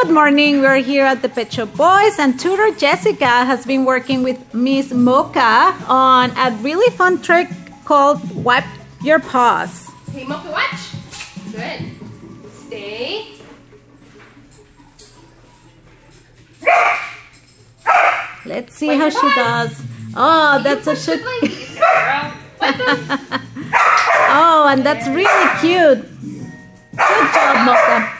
Good morning, we're here at the Pet Shop Boys, and tutor Jessica has been working with Miss Mocha on a really fun trick called Wipe Your Paws. Okay, Mocha, watch. Good. Stay. Let's see how she does. Oh, that's a shook. Oh, and that's really cute. Good job, Mocha.